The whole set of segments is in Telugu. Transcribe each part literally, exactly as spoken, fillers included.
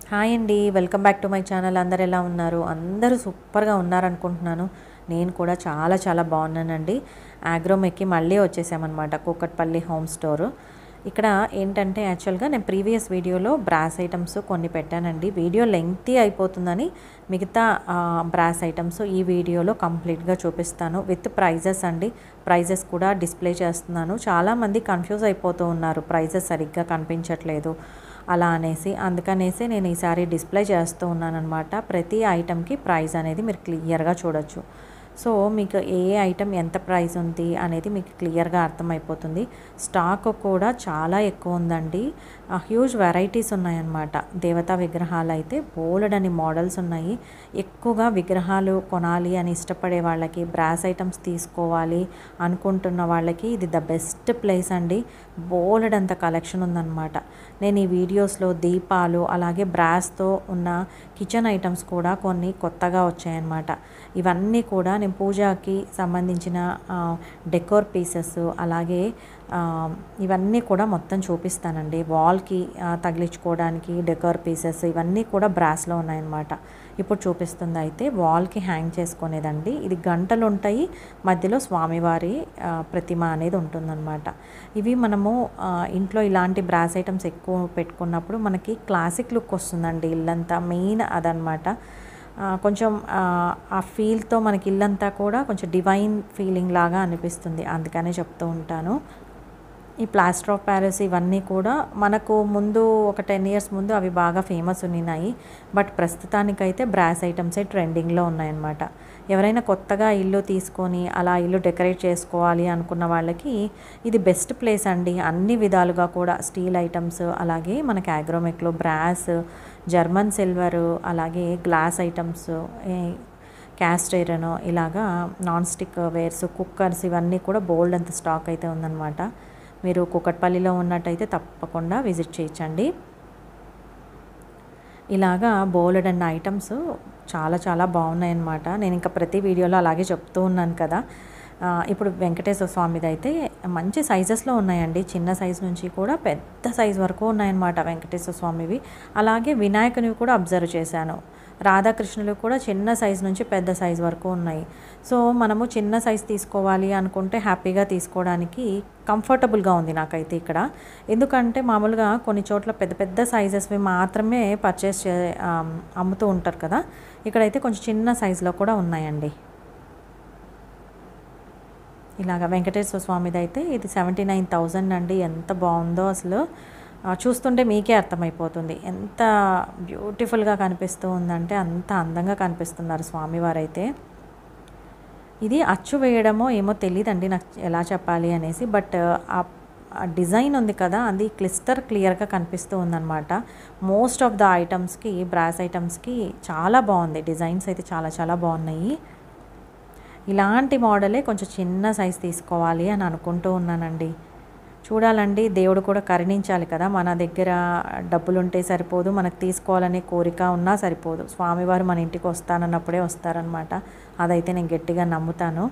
హాయ్ అండి. Welcome back to my channel. అందరు ఎలా ఉన్నారు? అందరూ సూపర్‌గా ఉన్నారనుకుంటున్నాను. నేను కూడా చాలా చాలా బాగున్నానండి. ఆగ్రోమెక్కి మళ్ళీ వచ్చేసామన్నమాట. Kukatpally home store. ఇక్కడ ఏంటంటే యాక్చువల్‌గా నేను ప్రీవియస్ వీడియోలో బ్రాస్ ఐటమ్స్ కొన్ని పెట్టానండి. వీడియో లెంగ్తీ అయిపోతుందని మిగతా ఆహ్, బ్రాస్ ఐటమ్స్ ఈ వీడియోలో కంప్లీట్‌గా చూపిస్తాను. విత్ ప్రైజెస్ అండి. ప్రైజెస్ కూడా డిస్ప్లే చేస్తున్నాను. చాలామంది కన్‌ఫ్యూజ్ అయిపోతూ ఉన్నారు. ప్రైజెస్ సరిగ్గా కనిపించట్లేదు అలా అనేసి. అందుకనేసి నేను ఈసారి డిస్ప్లే చేస్తూ ఉన్నానన్నమాట. ప్రతి ఐటెంకి ప్రైస్ అనేది మీరు క్లియర్‌గా చూడొచ్చు. సో మీకు ఏ ఏ ఐటెం ఎంత ప్రైస్ ఉంది అనేది మీకు క్లియర్‌గా అర్థమైపోతుంది. స్టాక్ కూడా చాలా ఎక్కువ ఉందండి. హ్యూజ్ వెరైటీస్ ఉన్నాయన్నమాట. దేవతా విగ్రహాలు అయితే బోలెడన్ని మోడల్స్ ఉన్నాయి. ఎక్కువగా విగ్రహాలు కొనాలి అని ఇష్టపడే వాళ్ళకి, బ్రాస్ ఐటమ్స్ తీసుకోవాలి అనుకుంటున్న వాళ్ళకి ఇది ద బెస్ట్ ప్లేస్ అండి. బోలెడంత కలెక్షన్ ఉందన్నమాట. నేను ఈ వీడియోస్లో దీపాలు అలాగే బ్రాస్తో ఉన్న కిచెన్ ఐటమ్స్ కూడా కొన్ని కొత్తగా వచ్చాయన్నమాట. ఇవన్నీ కూడా నేను పూజకి సంబంధించిన డెకోర్ పీసెస్ అలాగే ఇవన్నీ కూడా మొత్తం చూపిస్తానండి. వాల్కి తగిలించుకోవడానికి డెకోర్ పీసెస్ ఇవన్నీ కూడా బ్రాస్లో ఉన్నాయన్నమాట. ఇప్పుడు చూపిస్తుంది అయితే వాల్కి హ్యాంగ్ చేసుకునేదండి. ఇది గంటలు ఉంటాయి, మధ్యలో స్వామివారి ప్రతిమ అనేది ఉంటుందన్నమాట. ఇవి మనము ఇంట్లో ఇలాంటి బ్రాస్ ఐటమ్స్ ఎక్కువ పెట్టుకున్నప్పుడు మనకి క్లాసిక్ లుక్ వస్తుందండి. ఇల్లంతా మెయిన్ అదనమాట. కొంచెం ఆ ఫీల్తో మనకి ఇల్లంతా కూడా కొంచెం డివైన్ ఫీలింగ్ లాగా అనిపిస్తుంది. అందుకనే చెప్తూ ఉంటాను. ఈ ప్లాస్టర్ ఆఫ్ ప్యారిస్ ఇవన్నీ కూడా మనకు ముందు ఒక టెన్ ఇయర్స్ ముందు అవి బాగా ఫేమస్ ఉన్నాయి. బట్ ప్రస్తుతానికైతే బ్రాస్ ఐటమ్సే ట్రెండింగ్లో ఉన్నాయన్నమాట. ఎవరైనా కొత్తగా ఇల్లు తీసుకొని అలా ఇల్లు డెకరేట్ చేసుకోవాలి అనుకున్న వాళ్ళకి ఇది బెస్ట్ ప్లేస్ అండి. అన్ని విధాలుగా కూడా స్టీల్ ఐటమ్స్ అలాగే మనకి ఆగ్రోమెక్లో బ్రాస్, జర్మన్ సిల్వరు అలాగే గ్లాస్ ఐటమ్స్, క్యాస్ట్ ఐరన్ ఇలాగా నాన్ స్టిక్ వేర్స్, కుక్కర్స్ ఇవన్నీ కూడా బోల్డ్ అంత స్టాక్ అయితే ఉందన్నమాట. మీరు కూకట్పల్లిలో ఉన్నట్టయితే తప్పకుండా విజిట్ చేయొచ్చండి. ఇలాగా బోలెడన్ని ఐటమ్స్ చాలా చాలా బాగున్నాయన్నమాట. నేను ఇంకా ప్రతి వీడియోలో అలాగే చెప్తూ ఉన్నాను కదా. ఇప్పుడు వెంకటేశ్వర స్వామిది అయితే మంచి సైజెస్లో ఉన్నాయండి. చిన్న సైజు నుంచి కూడా పెద్ద సైజు వరకు ఉన్నాయన్నమాట వెంకటేశ్వర స్వామివి. అలాగే వినాయకునివి కూడా అబ్జర్వ్ చేశాను. రాధాకృష్ణులు కూడా చిన్న సైజు నుంచి పెద్ద సైజు వరకు ఉన్నాయి. సో మనము చిన్న సైజు తీసుకోవాలి అనుకుంటే హ్యాపీగా తీసుకోవడానికి కంఫర్టబుల్గా ఉంది నాకైతే ఇక్కడ. ఎందుకంటే మామూలుగా కొన్ని చోట్ల పెద్ద పెద్ద సైజెస్వి మాత్రమే పర్చేస్ చే అమ్ముతూ ఉంటారు కదా. ఇక్కడైతే కొంచెం చిన్న సైజులో కూడా ఉన్నాయండి. ఇలాగ వెంకటేశ్వర స్వామిది అయితే ఇది సెవెంటీ నైన్ థౌజండ్ అండి. ఎంత బాగుందో అసలు చూస్తుంటే మీకే అర్థమైపోతుంది. ఎంత బ్యూటిఫుల్గా కనిపిస్తూ ఉందంటే అంత అందంగా కనిపిస్తున్నారు స్వామివారైతే. ఇది అచ్చు వేయడమో ఏమో తెలియదండి నాకు ఎలా చెప్పాలి అనేసి. బట్ ఆ డిజైన్ ఉంది కదా, అది క్లిస్టర్ క్లియర్గా కనిపిస్తూ ఉందన్నమాట. మోస్ట్ ఆఫ్ ద ఐటమ్స్కి బ్రాస్ ఐటమ్స్కి చాలా బాగుంది. డిజైన్స్ అయితే చాలా చాలా బాగున్నాయి. ఇలాంటి మోడలే కొంచెం చిన్న సైజు తీసుకోవాలి అని అనుకుంటూ ఉన్నానండి. చూడాలండి, దేవుడు కూడా కరుణించాలి కదా. మన దగ్గర డబ్బులు ఉంటే సరిపోదు, మనకు తీసుకోవాలనే కోరిక ఉన్నా సరిపోదు. స్వామివారు మన ఇంటికి వస్తానన్నప్పుడే వస్తారనమాట. అదైతే నేను గట్టిగా నమ్ముతాను.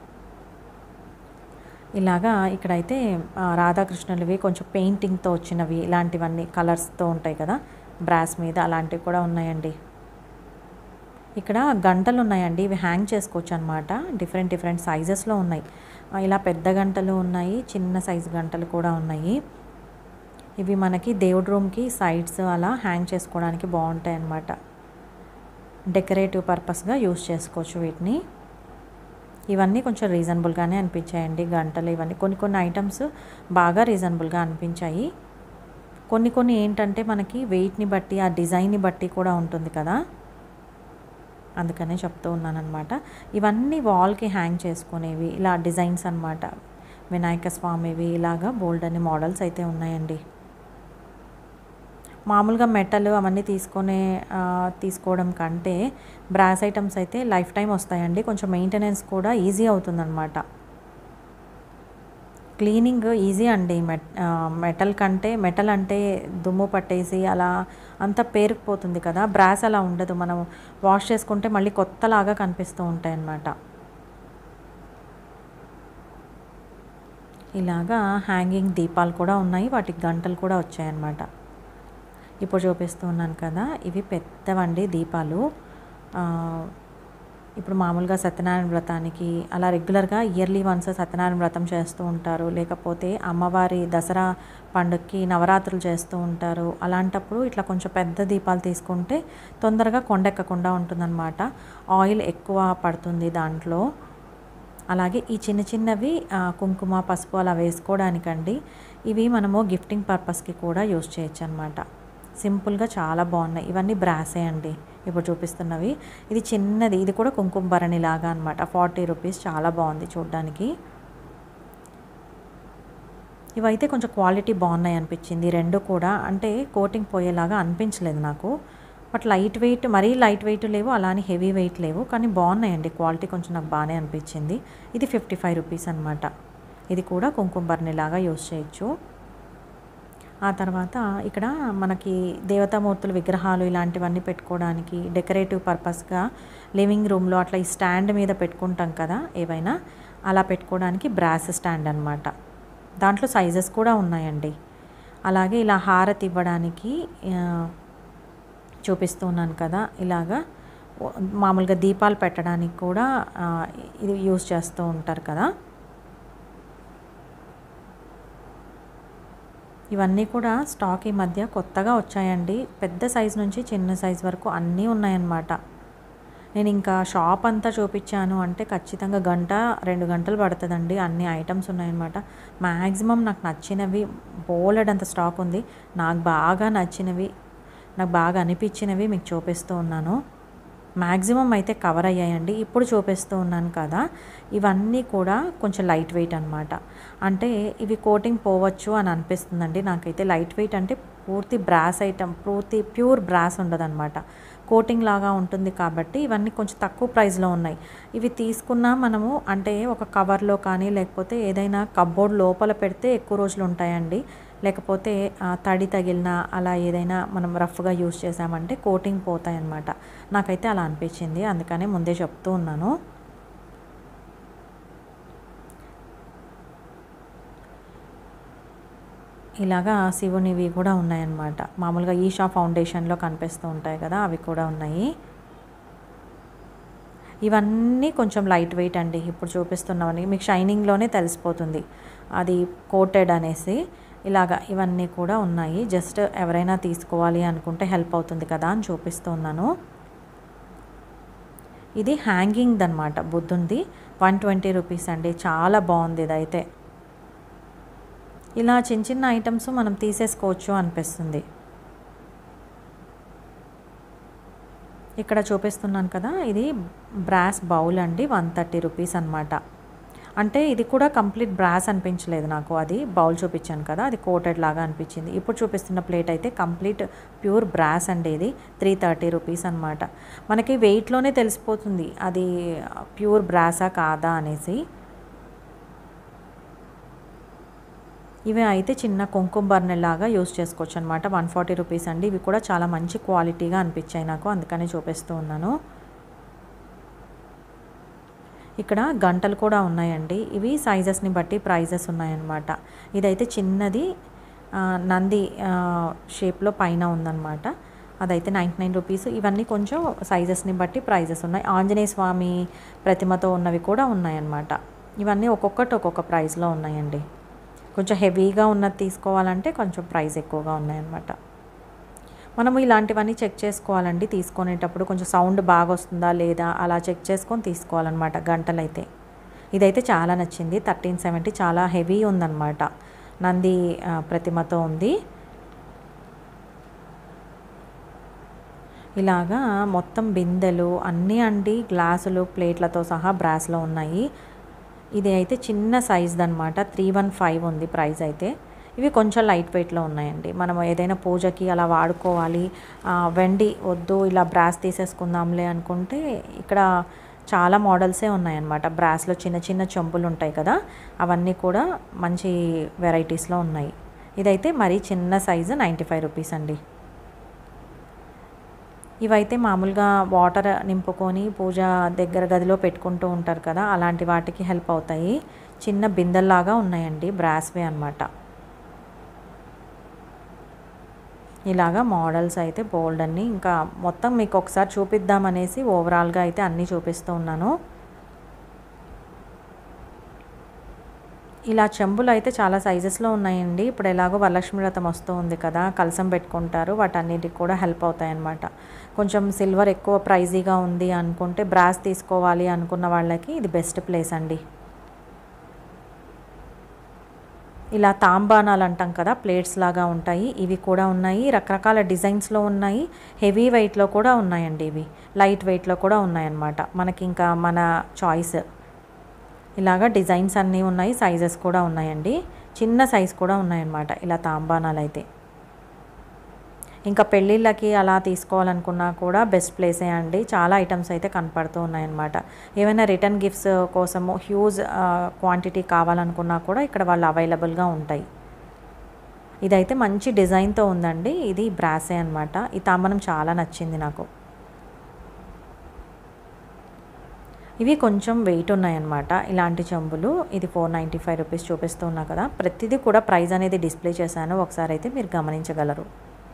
ఇలాగా ఇక్కడైతే రాధాకృష్ణులవి కొంచెం పెయింటింగ్తో వచ్చినవి ఇలాంటివన్నీ కలర్స్తో ఉంటాయి కదా బ్రాస్ మీద, అలాంటివి కూడా ఉన్నాయండి. ఇక్కడ గంటలు ఉన్నాయండి. ఇవి హ్యాంగ్ చేసుకోవచ్చు అనమాట. డిఫరెంట్ డిఫరెంట్ సైజెస్లో ఉన్నాయి. ఇలా పెద్ద గంటలు ఉన్నాయి, చిన్న సైజు గంటలు కూడా ఉన్నాయి. ఇవి మనకి దేవుడి రూమ్కి సైడ్స్ అలా హ్యాంగ్ చేసుకోవడానికి బాగుంటాయి అన్నమాట. డెకరేటివ్ పర్పస్గా యూస్ చేసుకోవచ్చు వీటిని. ఇవన్నీ కొంచెం రీజనబుల్గానే అనిపించాయండి గంటలు. ఇవన్నీ కొన్ని కొన్ని ఐటమ్స్ బాగా రీజనబుల్గా అనిపించాయి. కొన్ని కొన్ని ఏంటంటే మనకి వెయిట్ని బట్టి ఆ డిజైన్ని బట్టి కూడా ఉంటుంది కదా, అందుకనే చెప్తూ ఉన్నానన్నమాట. ఇవన్నీ వాల్కి హ్యాంగ్ చేసుకునేవి ఇలా డిజైన్స్ అన్నమాట. వినాయక స్వామివి ఇలాగా బోల్డ్ అనే మోడల్స్ అయితే ఉన్నాయండి. మామూలుగా మెటల్ అవన్నీ తీసుకునే తీసుకోవడం కంటే బ్రాస్ ఐటమ్స్ అయితే లైఫ్ టైం వస్తాయండి. కొంచెం మెయింటెనెన్స్ కూడా ఈజీ అవుతుందన్నమాట. క్లీనింగ్ ఈజీ అండి. మెట్ మెటల్ కంటే మెటల్ అంటే దుమ్ము పట్టేసి అలా అంత పేరుకుపోతుంది కదా. బ్రాస్ అలా ఉండదు. మనం వాష్ చేసుకుంటే మళ్ళీ కొత్తలాగా కనిపిస్తూ ఉంటాయి అన్నమాట. ఇలాగా హ్యాంగింగ్ దీపాలు కూడా ఉన్నాయి, వాటికి గంటలు కూడా వచ్చాయన్నమాట. ఇప్పుడు చూపిస్తున్నాను కదా, ఇవి పెద్దవండి దీపాలు. ఇప్పుడు మామూలుగా సత్యనారాయణ వ్రతానికి అలా రెగ్యులర్గా ఇయర్లీ వన్స్ సత్యనారాయణ వ్రతం చేస్తూ ఉంటారు, లేకపోతే అమ్మవారి దసరా పండుగకి నవరాత్రులు చేస్తూ ఉంటారు. అలాంటప్పుడు ఇట్లా కొంచెం పెద్ద దీపాలు తీసుకుంటే తొందరగా కొండెక్కకుండా ఉంటుందన్నమాట. ఆయిల్ ఎక్కువ పడుతుంది దాంట్లో. అలాగే ఈ చిన్న చిన్నవి కుంకుమ పసుపు అలా వేసుకోవడానికండి. ఇవి మనము గిఫ్టింగ్ పర్పస్కి కూడా యూజ్ చేయొచ్చు అనమాట. సింపుల్గా చాలా బాగున్నాయి. ఇవన్నీ బ్రాసే అండి ఇప్పుడు చూపిస్తున్నవి. ఇది చిన్నది, ఇది కూడా కుంకుమ భరణి లాగా అనమాట. ఫార్టీ రూపీస్, చాలా బాగుంది చూడ్డానికి. ఇవైతే కొంచెం క్వాలిటీ బాగున్నాయి అనిపించింది రెండు కూడా. అంటే కోటింగ్ పోయేలాగా అనిపించలేదు నాకు. బట్ లైట్ వెయిట్, మరీ లైట్ వెయిట్ లేవు, అలానే హెవీ వెయిట్ లేవు, కానీ బాగున్నాయండి. క్వాలిటీ కొంచెం నాకు బాగానే అనిపించింది. ఇది ఫిఫ్టీ ఫైవ్ రూపీస్ అనమాట. ఇది కూడా కుంకుమ భరణి లాగా యూజ్ చేయొచ్చు. ఆ తర్వాత ఇక్కడ మనకి దేవతామూర్తుల విగ్రహాలు ఇలాంటివన్నీ పెట్టుకోవడానికి డెకరేటివ్ పర్పస్గా లివింగ్ రూమ్లో అట్లా ఈ స్టాండ్ మీద పెట్టుకుంటాం కదా ఏవైనా, అలా పెట్టుకోవడానికి బ్రాస్ స్టాండ్ అనమాట. దాంట్లో సైజెస్ కూడా ఉన్నాయండి. అలాగే ఇలా హారతి ఇవ్వడానికి చూపిస్తున్నాను కదా, ఇలాగా మామూలుగా దీపాలు పెట్టడానికి కూడా ఇది యూజ్ చేస్తూ ఉంటారు కదా. ఇవన్నీ కూడా స్టాక్ ఈ మధ్య కొత్తగా వచ్చాయండి. పెద్ద సైజు నుంచి చిన్న సైజు వరకు అన్నీ ఉన్నాయన్నమాట. నేను ఇంకా షాప్ అంతా చూపించాను అంటే ఖచ్చితంగా గంట రెండు గంటలు పడుతుందండి. అన్ని ఐటమ్స్ ఉన్నాయన్నమాట. మ్యాక్సిమం నాకు నచ్చినవి బోలెడంత స్టాక్ ఉంది. నాకు బాగా నచ్చినవి, నాకు బాగా అనిపించినవి మీకు చూపిస్తూ ఉన్నాను. మ్యాక్సిమం అయితే కవర్ అయ్యాయండి. ఇప్పుడు చూపిస్తూ ఉన్నాను కదా, ఇవన్నీ కూడా కొంచెం లైట్ వెయిట్ అనమాట. అంటే ఇవి కోటింగ్ పోవచ్చు అని అనిపిస్తుందండి నాకైతే. లైట్ వెయిట్ అంటే పూర్తి బ్రాస్ ఐటమ్, పూర్తి ప్యూర్ బ్రాస్ ఉండదన్నమాట, కోటింగ్ లాగా ఉంటుంది. కాబట్టి ఇవన్నీ కొంచెం తక్కువ ప్రైస్లో ఉన్నాయి. ఇవి తీసుకున్నా మనము అంటే ఒక కవర్లో కానీ లేకపోతే ఏదైనా కబ్బోర్డ్ లోపల పెడితే ఎక్కువ రోజులు ఉంటాయండి. లేకపోతే తడి తగిలిన అలా ఏదైనా మనం రఫ్గా యూజ్ చేసామంటే కోటింగ్ పోతాయన్నమాట. నాకైతే అలా అనిపించింది, అందుకనే ముందే చెప్తూ ఉన్నాను. ఇలాగా శివునివి కూడా ఉన్నాయన్నమాట. మామూలుగా ఈషా ఫౌండేషన్లో కనిపిస్తూ ఉంటాయి కదా, అవి కూడా ఉన్నాయి. ఇవన్నీ కొంచెం లైట్ వెయిట్ అండి. ఇప్పుడు చూపిస్తున్నవన్నీ మీకు షైనింగ్లోనే తెలిసిపోతుంది అది కోటెడ్ అనేసి. ఇలాగా ఇవన్నీ కూడా ఉన్నాయి. జస్ట్ ఎవరైనా తీసుకోవాలి అనుకుంటే హెల్ప్ అవుతుంది కదా అని చూపిస్తున్నాను. ఇది హ్యాంగింగ్ అనమాట, బుద్ధుంది. వన్ ట్వంటీ రూపీస్ అండి. చాలా బాగుంది ఇదైతే. ఇలా చిన్న చిన్న ఐటమ్స్ మనం తీసేసుకోవచ్చు అనిపిస్తుంది. ఇక్కడ చూపిస్తున్నాను కదా, ఇది బ్రాస్ బౌల్ అండి. వన్ థర్టీ రూపీస్ అనమాట. అంటే ఇది కూడా కంప్లీట్ బ్రాస్ అనిపించలేదు నాకు. అది బౌల్ చూపించాను కదా, అది కోటెడ్ లాగా అనిపించింది. ఇప్పుడు చూపిస్తున్న ప్లేట్ అయితే కంప్లీట్ ప్యూర్ బ్రాస్ అండి. ఇది త్రీ థర్టీ రూపీస్ అనమాట. మనకి వెయిట్లోనే తెలిసిపోతుంది అది ప్యూర్ బ్రాసా కాదా అనేసి. ఇవి అయితే చిన్న కుంకుమ బర్నెల్లాగా యూస్ చేసుకోవచ్చు అనమాట. వన్ ఫార్టీ రూపీస్ అండి. ఇవి కూడా చాలా మంచి క్వాలిటీగా అనిపించాయి నాకు, అందుకని చూపిస్తూ ఉన్నాను. ఇక్కడ గంటలు కూడా ఉన్నాయండి. ఇవి సైజెస్ని బట్టి ప్రైజెస్ ఉన్నాయన్నమాట. ఇదైతే చిన్నది నంది షేప్లో పైన ఉందన్నమాట. అదైతే నైంటీ నైన్ రూపీస్. ఇవన్నీ కొంచెం సైజెస్ని బట్టి ప్రైజెస్ ఉన్నాయి. ఆంజనేయ స్వామి ప్రతిమతో ఉన్నవి కూడా ఉన్నాయన్నమాట. ఇవన్నీ ఒక్కొక్కటి ఒక్కొక్క ప్రైస్లో ఉన్నాయండి. కొంచెం హెవీగా ఉన్నది తీసుకోవాలంటే కొంచెం ప్రైస్ ఎక్కువగా ఉన్నాయన్నమాట. మనము ఇలాంటివన్నీ చెక్ చేసుకోవాలండి తీసుకునేటప్పుడు. కొంచెం సౌండ్ బాగా వస్తుందా లేదా అలా చెక్ చేసుకొని తీసుకోవాలన్నమాట గంటలైతే. ఇదైతే చాలా నచ్చింది. థర్టీన్ సెవెంటీ, చాలా హెవీ ఉందన్నమాట. నంది ప్రతిమతో ఉంది. ఇలాగా మొత్తం బిందెలు అన్నీ అండి, గ్లాసులు ప్లేట్లతో సహా బ్రాస్లో ఉన్నాయి. ఇది అయితే చిన్న సైజ్ది అనమాట. త్రీ వన్ ఫైవ్ ఉంది ప్రైస్ అయితే. ఇవి కొంచెం లైట్ వెయిట్లో ఉన్నాయండి. మనం ఏదైనా పూజకి అలా వాడుకోవాలి, వెండి వద్దు ఇలా బ్రాస్ తీసేసుకుందాంలే అనుకుంటే ఇక్కడ చాలా మోడల్సే ఉన్నాయన్నమాట. బ్రాస్లో చిన్న చిన్న చెంబులు ఉంటాయి కదా, అవన్నీ కూడా మంచి వెరైటీస్లో ఉన్నాయి. ఇదైతే మరీ చిన్న సైజు నైంటీ ఫైవ్ రూపీస్ అండి. ఇవైతే మామూలుగా వాటర్ నింపుకొని పూజ దగ్గర గదిలో పెట్టుకుంటూ ఉంటారు కదా, అలాంటి వాటికి హెల్ప్ అవుతాయి. చిన్న బిందెల్లాగా ఉన్నాయండి, బ్రాస్వే అనమాట. ఇలాగా మోడల్స్ అయితే బోల్డ్ అన్నీ ఇంకా మొత్తం మీకు ఒకసారి చూపిద్దామనేసి ఓవరాల్గా అయితే అన్నీ చూపిస్తూ ఉన్నాను. ఇలా చెంబులు అయితే చాలా సైజెస్లో ఉన్నాయండి. ఇప్పుడు ఎలాగో వరలక్ష్మి వ్రతం వస్తూ ఉంది కదా, కలసం పెట్టుకుంటారు, వాటన్నిటికి కూడా హెల్ప్ అవుతాయి అన్నమాట. కొంచెం సిల్వర్ ఎక్కువ ప్రైజీగా ఉంది అనుకుంటే బ్రాస్ తీసుకోవాలి అనుకున్న వాళ్ళకి ఇది బెస్ట్ ప్లేస్ అండి. ఇలా తాంబానాలు అంటాం కదా, ప్లేట్స్ లాగా ఉంటాయి, ఇవి కూడా ఉన్నాయి. రకరకాల డిజైన్స్లో ఉన్నాయి, హెవీ వెయిట్లో కూడా ఉన్నాయండి. ఇవి లైట్ వెయిట్లో కూడా ఉన్నాయన్నమాట. మనకి ఇంకా మన చాయిస్. ఇలాగా డిజైన్స్ అన్నీ ఉన్నాయి, సైజెస్ కూడా ఉన్నాయండి, చిన్న సైజ్ కూడా ఉన్నాయన్నమాట. ఇలా తాంబానాలు అయితే ఇంకా పెళ్ళిళ్ళకి అలా తీసుకోవాలనుకున్నా కూడా బెస్ట్ ప్లేసే అండి. చాలా ఐటమ్స్ అయితే కనపడుతూ ఉన్నాయన్నమాట. ఏమైనా రిటర్న్ గిఫ్ట్స్ కోసము హ్యూజ్ క్వాంటిటీ కావాలనుకున్నా కూడా ఇక్కడ వాళ్ళు అవైలబుల్గా ఉంటాయి. ఇదైతే మంచి డిజైన్తో ఉందండి. ఇది బ్రాసే అనమాట. ఈ తాంబనం చాలా నచ్చింది నాకు. ఇవి కొంచెం వెయిట్ ఉన్నాయన్నమాట ఇలాంటి చెంబులు. ఇది ఫోర్ నైంటీ ఫైవ్ రూపీస్ చూపిస్తూ ఉన్నా కదా, ప్రతిదీ కూడా ప్రైస్ అనేది డిస్ప్లే చేశాను, ఒకసారి అయితే మీరు గమనించగలరు.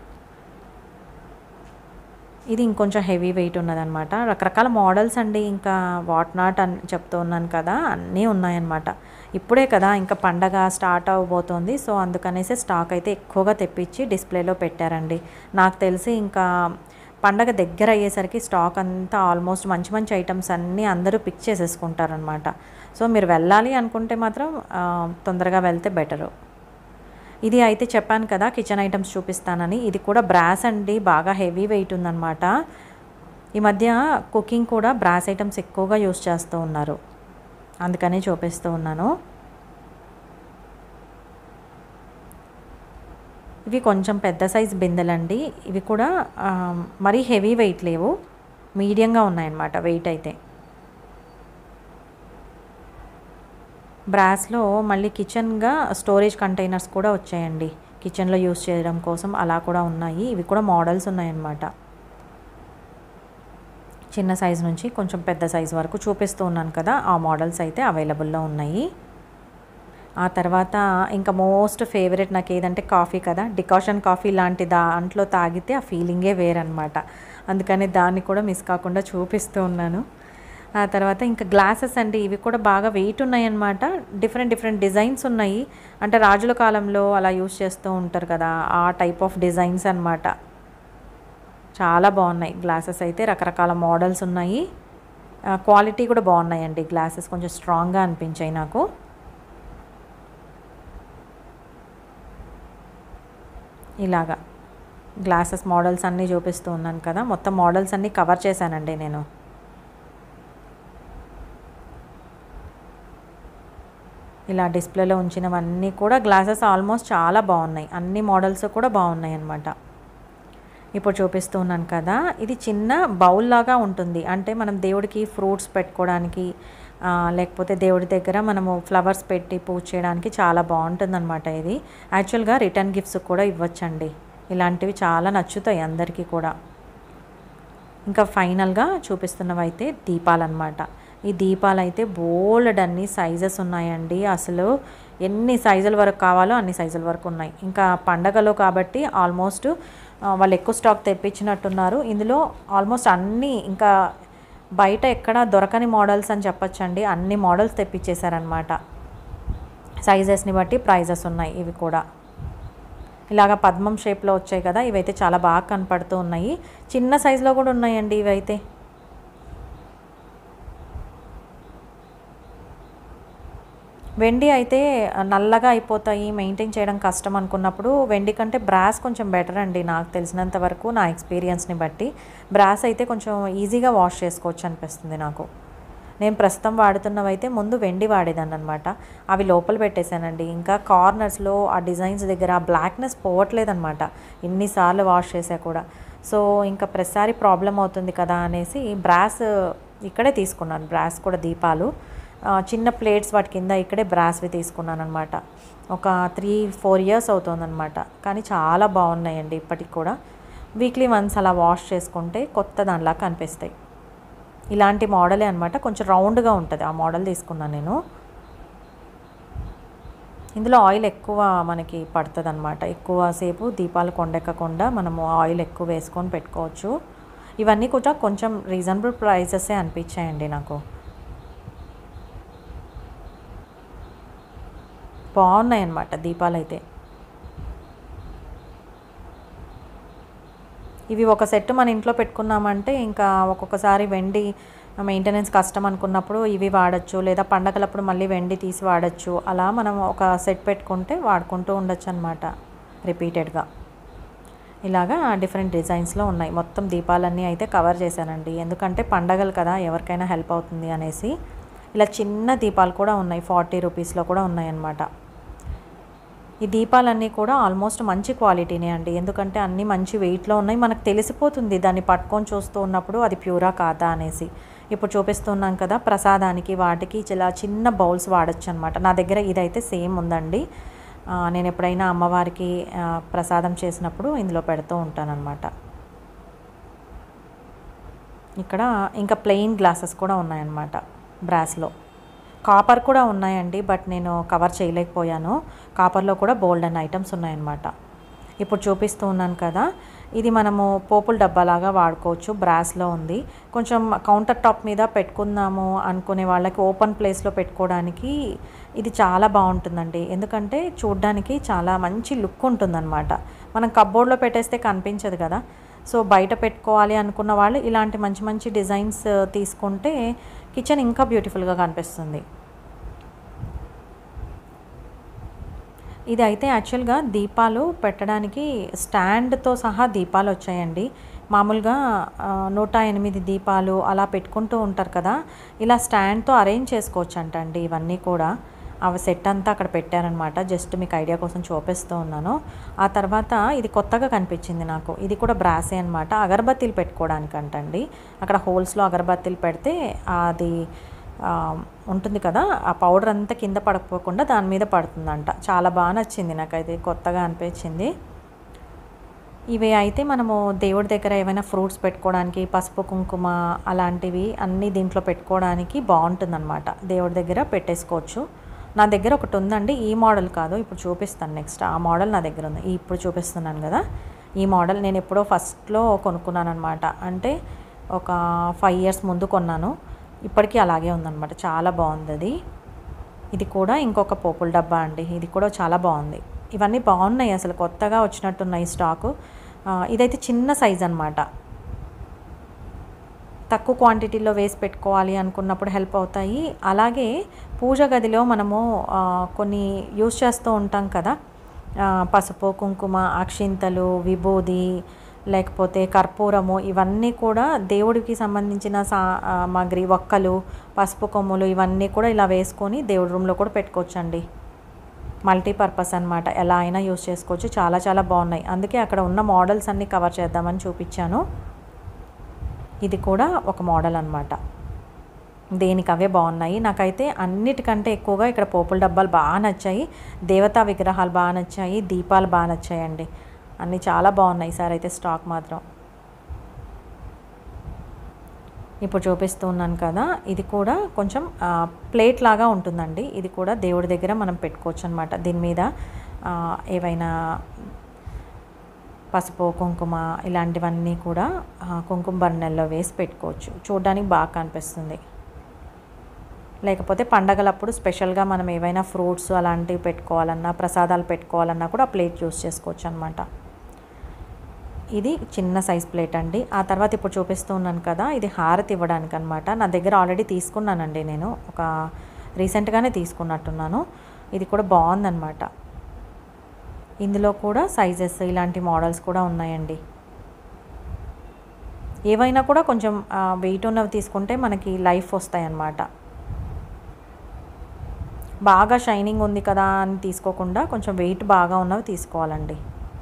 ఇది ఇంకొంచెం హెవీ వెయిట్ ఉన్నదనమాట. రకరకాల మోడల్స్ అండి, ఇంకా వాట్ నాట్ అని చెప్తూ ఉన్నాను కదా, అన్నీ ఉన్నాయన్నమాట. ఇప్పుడే కదా ఇంకా పండగ స్టార్ట్ అవ్వబోతోంది, సో అందుకనేసి స్టాక్ అయితే ఎక్కువగా తెప్పించి డిస్ప్లేలో పెట్టారండి. నాకు తెలిసి ఇంకా పండగ దగ్గర అయ్యేసరికి స్టాక్ అంతా ఆల్మోస్ట్ మంచి మంచి ఐటమ్స్ అన్నీ అందరూ పిక్ చేసేసుకుంటారనమాట. సో మీరు వెళ్ళాలి అనుకుంటే మాత్రం తొందరగా వెళ్తే బెటరు. ఇది అయితే చెప్పాను కదా కిచెన్ ఐటమ్స్ చూపిస్తానని, ఇది కూడా బ్రాస్ అండి, బాగా హెవీ వెయిట్ ఉందన్నమాట. ఈ మధ్య కుకింగ్ కూడా బ్రాస్ ఐటమ్స్ ఎక్కువగా యూస్ చేస్తూ ఉన్నారు, అందుకని చూపిస్తూ ఉన్నాను. ఇవి కొంచెం పెద్ద సైజ్ బిందెలండి. ఇవి కూడా మరీ హెవీ వెయిట్ లేవు, మీడియంగా ఉన్నాయన్నమాట వెయిట్ అయితే. బ్రాస్లో మళ్ళీ కిచెన్గా స్టోరేజ్ కంటైనర్స్ కూడా వచ్చాయండి, కిచెన్లో యూస్ చేయడం కోసం అలా కూడా ఉన్నాయి. ఇవి కూడా మోడల్స్ ఉన్నాయన్నమాట, చిన్న సైజు నుంచి కొంచెం పెద్ద సైజు వరకు చూపిస్తూ ఉన్నాను కదా, ఆ మోడల్స్ అయితే అవైలబుల్లో ఉన్నాయి. ఆ తర్వాత ఇంకా మోస్ట్ ఫేవరెట్ నాకు ఏదంటే కాఫీ కదా, డికాషన్ కాఫీ లాంటి దాంట్లో తాగితే ఆ ఫీలింగే వేరనమాట. అందుకని దాన్ని కూడా మిస్ కాకుండా చూపిస్తూ ఉన్నాను. ఆ తర్వాత ఇంకా గ్లాసెస్ అండి, ఇవి కూడా బాగా వెయిట్ ఉన్నాయన్నమాట. డిఫరెంట్ డిఫరెంట్ డిజైన్స్ ఉన్నాయి, అంటే రాజుల కాలంలో అలా యూస్ చేస్తూ ఉంటారు కదా, ఆ టైప్ ఆఫ్ డిజైన్స్ అన్నమాట. చాలా బాగున్నాయి గ్లాసెస్ అయితే, రకరకాల మోడల్స్ ఉన్నాయి, క్వాలిటీ కూడా బాగున్నాయండి. గ్లాసెస్ కొంచెం స్ట్రాంగ్గా అనిపించాయి నాకు. ఇలాగా గ్లాసెస్ మోడల్స్ అన్నీ చూపిస్తూ ఉన్నాను కదా, మొత్తం మోడల్స్ అన్నీ కవర్ చేశానండి నేను. ఇలా డిస్ప్లేలో ఉంచినవన్నీ కూడా గ్లాసెస్ ఆల్మోస్ట్ చాలా బాగున్నాయి, అన్ని మోడల్స్ కూడా బాగున్నాయి అన్నమాట. ఇప్పుడు చూపిస్తూ ఉన్నాను కదా, ఇది చిన్న బౌల్ లాగా ఉంటుంది, అంటే మనం దేవుడికి ఫ్రూట్స్ పెట్టుకోవడానికి, లేకపోతే దేవుడి దగ్గర మనము ఫ్లవర్స్ పెట్టి పూజ చేయడానికి చాలా బాగుంటుందన్నమాట. ఇది యాక్చువల్గా రిటర్న్ గిఫ్ట్స్ కూడా ఇవ్వచ్చండి, ఇలాంటివి చాలా నచ్చుతాయి అందరికీ కూడా. ఇంకా ఫైనల్గా చూపిస్తున్నవి అయితే దీపాలన్నమాట. ఈ దీపాలు అయితే బోల్డ్ అన్ని సైజెస్ ఉన్నాయండి, అసలు ఎన్ని సైజుల వరకు కావాలో అన్ని సైజుల వరకు ఉన్నాయి. ఇంకా పండగలో కాబట్టి ఆల్మోస్ట్ వాళ్ళు ఎక్కువ స్టాక్ తెప్పించినట్టున్నారు. ఇందులో ఆల్మోస్ట్ అన్నీ ఇంకా బయట ఎక్కడ దొరకని మోడల్స్ అని చెప్పచ్చండి, అన్ని మోడల్స్ తెప్పించేశారనమాట. సైజెస్ని బట్టి ప్రైజెస్ ఉన్నాయి. ఇవి కూడా ఇలాగ పద్మం షేప్లో వచ్చాయి కదా, ఇవైతే చాలా బాగా కనపడుతూ ఉన్నాయి. చిన్న సైజులో కూడా ఉన్నాయండి ఇవైతే. వెండి అయితే నల్లగా అయిపోతాయి, మెయింటైన్ చేయడం కష్టం అనుకున్నప్పుడు వెండి కంటే బ్రాస్ కొంచెం బెటర్ అండి, నాకు తెలిసినంత వరకు, నా ఎక్స్పీరియన్స్ని బట్టి. బ్రాస్ అయితే కొంచెం ఈజీగా వాష్ చేసుకోవచ్చు అనిపిస్తుంది నాకు. నేను ప్రస్తుతం వాడుతున్నవి అయితే ముందు వెండి వాడేదాన్ని అనమాట, అవి లోపల పెట్టేశానండి. ఇంకా కార్నర్స్లో ఆ డిజైన్స్ దగ్గర ఆ బ్లాక్నెస్ పోవట్లేదనమాట ఎన్నిసార్లు వాష్ చేసా కూడా. సో ఇంకా ప్రతిసారి ప్రాబ్లం అవుతుంది కదా అనేసి బ్రాస్ ఇక్కడే తీసుకున్నాను. బ్రాస్ కూడా దీపాలు చిన్న ప్లేట్స్ వాటి కింద ఇక్కడే బ్రాస్వి తీసుకున్నాను అనమాట. ఒక త్రీ ఫోర్ ఇయర్స్ అవుతుందన్నమాట, కానీ చాలా బాగున్నాయండి ఇప్పటికి కూడా. వీక్లీ వన్స్ అలా వాష్ చేసుకుంటే కొత్త దానిలా కనిపిస్తాయి. ఇలాంటి మోడలే అనమాట, కొంచెం రౌండ్గా ఉంటుంది ఆ మోడల్ తీసుకున్నాను నేను. ఇందులో ఆయిల్ ఎక్కువ మనకి పడుతుంది అనమాట. ఎక్కువసేపు దీపాలు కొండెక్కకుండా మనము ఆయిల్ ఎక్కువ వేసుకొని పెట్టుకోవచ్చు. ఇవన్నీ కూడా కొంచెం రీజనబుల్ ప్రైసెసే అనిపించాయండి నాకు. బాగున్నాయి అన్నమాట దీపాలు అయితే. ఇవి ఒక సెట్ మన ఇంట్లో పెట్టుకున్నామంటే ఇంకా ఒక్కొక్కసారి వెండి మెయింటెనెన్స్ కష్టం అనుకున్నప్పుడు ఇవి వాడచ్చు, లేదా పండగలప్పుడు మళ్ళీ వెండి తీసి వాడచ్చు. అలా మనం ఒక సెట్ పెట్టుకుంటే వాడుకుంటూ ఉండొచ్చు అనమాట రిపీటెడ్గా. ఇలాగా డిఫరెంట్ డిజైన్స్లో ఉన్నాయి. మొత్తం దీపాలన్నీ అయితే కవర్ చేశానండి, ఎందుకంటే పండగలు కదా ఎవరికైనా హెల్ప్ అవుతుంది అనేసి. ఇలా చిన్న దీపాలు కూడా ఉన్నాయి, ఫార్టీ రూపీస్లో కూడా ఉన్నాయన్నమాట. ఈ దీపాలన్నీ కూడా ఆల్మోస్ట్ మంచి క్వాలిటీనే అండి, ఎందుకంటే అన్నీ మంచి వెయిట్లో ఉన్నాయి. మనకు తెలిసిపోతుంది దాన్ని పట్టుకొని చూస్తూ ఉన్నప్పుడు అది ప్యూరా కాదా అనేసి. ఇప్పుడు చూపిస్తున్నాం కదా ప్రసాదానికి వాటికి ఇలా చిన్న బౌల్స్ వాడచ్చు అనమాట. నా దగ్గర ఇదైతే సేమ్ ఉందండి. నేను ఎప్పుడైనా అమ్మవారికి ప్రసాదం చేసినప్పుడు ఇందులో పెడుతూ ఉంటానన్నమాట. ఇక్కడ ఇంకా ప్లెయిన్ గ్లాసెస్ కూడా ఉన్నాయన్నమాట బ్రాస్లో. కాపర్ కూడా ఉన్నాయండి, బట్ నేను కవర్ చేయలేకపోయాను. కాపర్లో కూడా బోల్డ్ అండ్ ఐటమ్స్ ఉన్నాయన్నమాట. ఇప్పుడు చూపిస్తూ ఉన్నాను కదా, ఇది మనము పోపుల డబ్బాలాగా వాడుకోవచ్చు. బ్రాస్లో ఉంది. కొంచెం కౌంటర్ టాప్ మీద పెట్టుకుందాము అనుకునే వాళ్ళకి ఓపెన్ ప్లేస్లో పెట్టుకోవడానికి ఇది చాలా బాగుంటుందండి, ఎందుకంటే చూడ్డానికి చాలా మంచి లుక్ ఉంటుందన్నమాట. మనం కప్బోర్డ్లో పెట్టేస్తే కనిపించదు కదా. సో బయట పెట్టుకోవాలి అనుకున్న వాళ్ళు ఇలాంటి మంచి మంచి డిజైన్స్ తీసుకుంటే కిచెన్ ఇంకా బ్యూటిఫుల్గా కనిపిస్తుంది. ఇది అయితే యాక్చువల్గా దీపాలు పెట్టడానికి స్టాండ్తో సహా దీపాలు వచ్చాయండి. మామూలుగా నూట ఎనిమిది దీపాలు అలా పెట్టుకుంటూ ఉంటారు కదా, ఇలా స్టాండ్తో అరేంజ్ చేసుకోవచ్చు అంటండి. ఇవన్నీ కూడా అవి సెట్ అంతా అక్కడ పెట్టారనమాట. జస్ట్ మీకు ఐడియా కోసం చూపిస్తూ ఉన్నాను. ఆ తర్వాత ఇది కొత్తగా కనిపించింది నాకు. ఇది కూడా బ్రాసే అనమాట. అగరబత్తీలు పెట్టుకోవడానికి అంటండి. అక్కడ హోల్స్లో అగరబత్తీలు పెడితే అది ఉంటుంది కదా, ఆ పౌడర్ అంతా కింద పడకపోకుండా దాని మీద పడుతుందంట. చాలా బాగా నచ్చింది నాకైతే, కొత్తగా అనిపించింది. ఇవి అయితే మనము దేవుడి దగ్గర ఏమైనా ఫ్రూట్స్ పెట్టుకోవడానికి, పసుపు కుంకుమ అలాంటివి అన్నీ దీంట్లో పెట్టుకోవడానికి బాగుంటుందన్నమాట. దేవుడి దగ్గర పెట్టేసుకోవచ్చు. నా దగ్గర ఒకటి ఉందండి, ఈ మోడల్ కాదు, ఇప్పుడు చూపిస్తాను నెక్స్ట్. ఆ మోడల్ నా దగ్గర ఉంది, ఇప్పుడు చూపిస్తున్నాను కదా ఈ మోడల్. నేను ఎప్పుడో ఫస్ట్లో కొనుక్కున్నాను అనమాట, అంటే ఒక ఫైవ్ ఇయర్స్ ముందు కొన్నాను. ఇప్పటికీ అలాగే ఉందన్నమాట, చాలా బాగుంది అది. ఇది కూడా ఇంకొక పోపుల డబ్బా అండి, ఇది కూడా చాలా బాగుంది. ఇవన్నీ బాగున్నాయి, అసలు కొత్తగా వచ్చినట్టున్నాయి స్టాకు. ఇదైతే చిన్న సైజ్ అనమాట, తక్కువ క్వాంటిటీలో వేసి పెట్టుకోవాలి అనుకున్నప్పుడు హెల్ప్ అవుతాయి. అలాగే పూజ గదిలో మనము కొన్ని యూజ్ చేస్తూ ఉంటాం కదా, పసుపు కుంకుమ, అక్షింతలు, విభూది, లేకపోతే కర్పూరము, ఇవన్నీ కూడా దేవుడికి సంబంధించిన సామాగ్రి, వక్కలు, పసుపు కొమ్ములు, ఇవన్నీ కూడా ఇలా వేసుకొని దేవుడి రూమ్లో కూడా పెట్టుకోవచ్చండి. మల్టీపర్పస్ అనమాట, ఎలా అయినా యూజ్ చేసుకోవచ్చు. చాలా చాలా బాగున్నాయి, అందుకే అక్కడ ఉన్న మోడల్స్ అన్నీ కవర్ చేద్దామని చూపించాను. ఇది కూడా ఒక మోడల్ అనమాట, దేనికి అవే బాగున్నాయి. నాకైతే అన్నిటికంటే ఎక్కువగా ఇక్కడ పోపుల డబ్బాలు బాగా నచ్చాయి, దేవతా విగ్రహాలు బాగా నచ్చాయి, దీపాలు బాగా నచ్చాయండి. అన్నీ చాలా బాగున్నాయి ఈసారి అయితే స్టాక్ మాత్రం. ఇప్పుడు చూపిస్తూ ఉన్నాను కదా, ఇది కూడా కొంచెం ప్లేట్ లాగా ఉంటుందండి. ఇది కూడా దేవుడి దగ్గర మనం పెట్టుకోవచ్చు అనమాట. దీని మీద ఏవైనా పసుపు కుంకుమ ఇలాంటివన్నీ కూడా కుంకుమ బర్నెల్లో వేసి పెట్టుకోవచ్చు, చూడడానికి బాగా కనిపిస్తుంది. లేకపోతే పండగలప్పుడు స్పెషల్గా మనం ఏవైనా ఫ్రూట్స్ అలాంటివి పెట్టుకోవాలన్నా, ప్రసాదాలు పెట్టుకోవాలన్నా కూడా ఆ ప్లేట్ యూస్ చేసుకోవచ్చు అనమాట. ఇది చిన్న సైజ్ ప్లేట్ అండి. ఆ తర్వాత ఇప్పుడు చూపిస్తూ ఉన్నాను కదా, ఇది హారతి ఇవ్వడానికి అనమాట. నా దగ్గర ఆల్రెడీ తీసుకున్నానండి, నేను ఒక రీసెంట్గానే తీసుకున్నట్టున్నాను. ఇది కూడా బాగుందన్నమాట. ఇందులో కూడా సైజెస్ ఇలాంటి మోడల్స్ కూడా ఉన్నాయండి. ఏవైనా కూడా కొంచెం వెయిట్ ఉన్నవి తీసుకుంటే మనకి లైఫ్ వస్తాయి అన్నమాట. బాగా షైనింగ్ ఉంది కదా అని తీసుకోకుండా కొంచెం వెయిట్ బాగా ఉన్నవి తీసుకోవాలండి.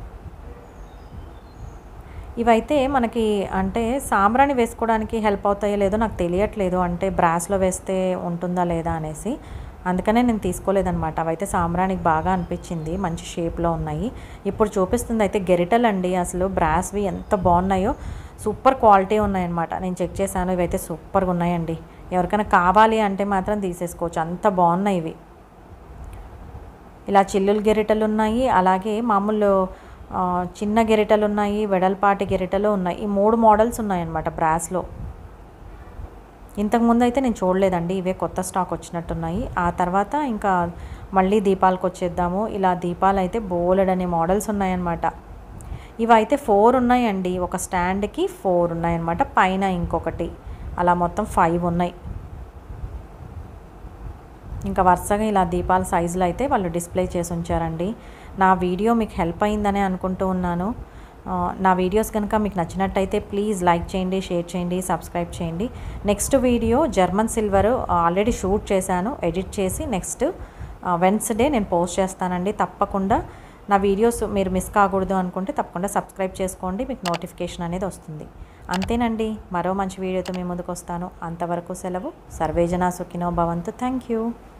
ఇవైతే మనకి అంటే సాంబ్రాణి వేసుకోవడానికి హెల్ప్ అవుతాయో లేదో నాకు తెలియట్లేదు, అంటే బ్రాస్లో వేస్తే ఉంటుందా లేదా అనేసి, అందుకనే నేను తీసుకోలేదన్నమాట. అవైతే సాంబ్రాణికి బాగా అనిపించింది, మంచి షేప్లో ఉన్నాయి. ఇప్పుడు చూపిస్తుంది అయితే గెరిటలు అండి, అసలు బ్రాస్వి ఎంత బాగున్నాయో, సూపర్ క్వాలిటీ ఉన్నాయన్నమాట. నేను చెక్ చేశాను, ఇవైతే సూపర్గా ఉన్నాయండి. ఎవరికైనా కావాలి అంటే మాత్రం తీసేసుకోవచ్చు, అంత బాగున్నాయి ఇవి. ఇలా చిల్లులు గెరిటలు ఉన్నాయి, అలాగే మామూలు చిన్న గెరిటలు ఉన్నాయి, వెడల్పాటి గెరిటలు ఉన్నాయి. ఈ మూడు మోడల్స్ ఉన్నాయన్నమాట బ్రాస్లో. ఇంతకుముందు అయితే నేను చూడలేదండి, ఇవే కొత్త స్టాక్ వచ్చినట్టున్నాయి. ఆ తర్వాత ఇంకా మళ్ళీ దీపాలకు వచ్చేద్దాము. ఇలా దీపాలు అయితే బోలెడనే మోడల్స్ ఉన్నాయన్నమాట. ఇవైతే ఫోర్ ఉన్నాయండి, ఒక స్టాండ్కి ఫోర్ ఉన్నాయన్నమాట, పైన ఇంకొకటి, అలా మొత్తం ఫైవ్ ఉన్నాయి. ఇంకా వరుసగా ఇలా దీపాల సైజులు అయితే వాళ్ళు డిస్ప్లే చేసి ఉంచారండి. నా వీడియో మీకు హెల్ప్ అయిందనే అనుకుంటూ ఉన్నాను. నా వీడియోస్ కనుక మీకు నచ్చినట్టయితే ప్లీజ్ లైక్ చేయండి, షేర్ చేయండి, సబ్స్క్రైబ్ చేయండి. Next video German silver already shoot చేశాను, ఎడిట్ చేసి నెక్స్ట్ వెన్స్డే నేను పోస్ట్ చేస్తానండి. తప్పకుండా నా వీడియోస్ మీరు మిస్ కాకూడదు అనుకుంటే తప్పకుండా సబ్స్క్రైబ్ చేసుకోండి, మీకు నోటిఫికేషన్ అనేది వస్తుంది. అంతేనండి, మరో మంచి వీడియోతో మీ ముందుకు వస్తాను. అంతవరకు సెలవు. సర్వేజన సుఖినో భవంతు. Thank you.